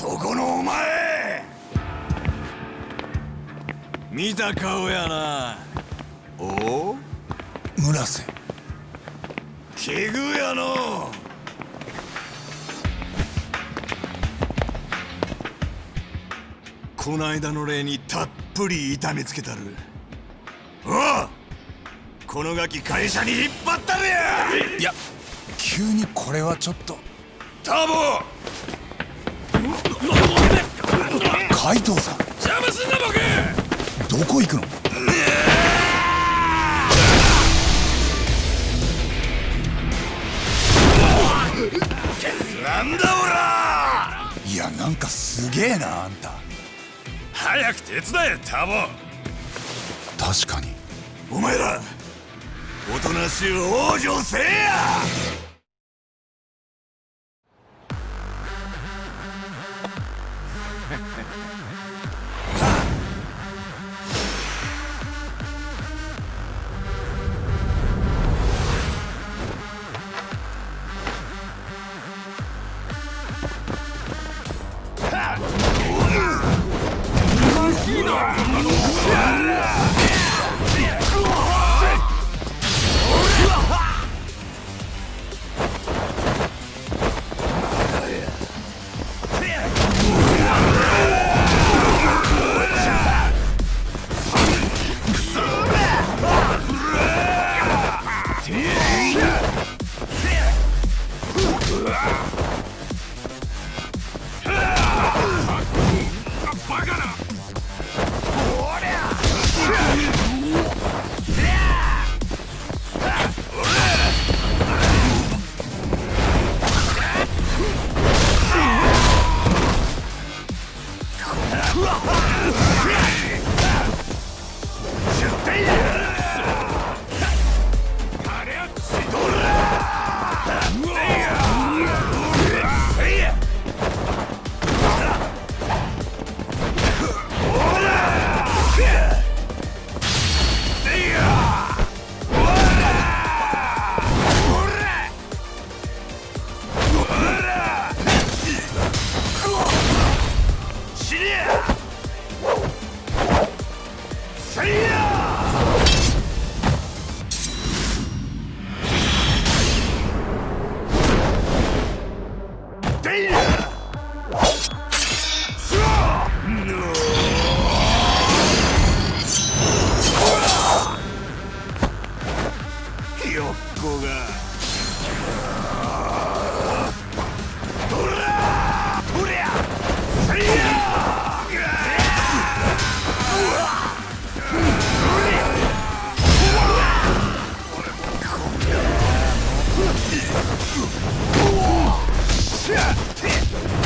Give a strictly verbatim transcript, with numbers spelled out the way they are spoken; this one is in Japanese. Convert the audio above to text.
そこのお前、見た顔やな。おお、 村瀬。 奇遇やの。こないだの礼にたっぷり痛めつけたる。おう、このガキ会社に引っ張ったるや。 いや、急にこれはちょっと。 タボ、 海藤さん、 邪魔すんなボケ。 どこ行くの？ なんだおら。 いや、なんかすげえなあんた。 早く手伝えタボ。 確かに。 お前らおとなしゅう往生せえや。 Shit!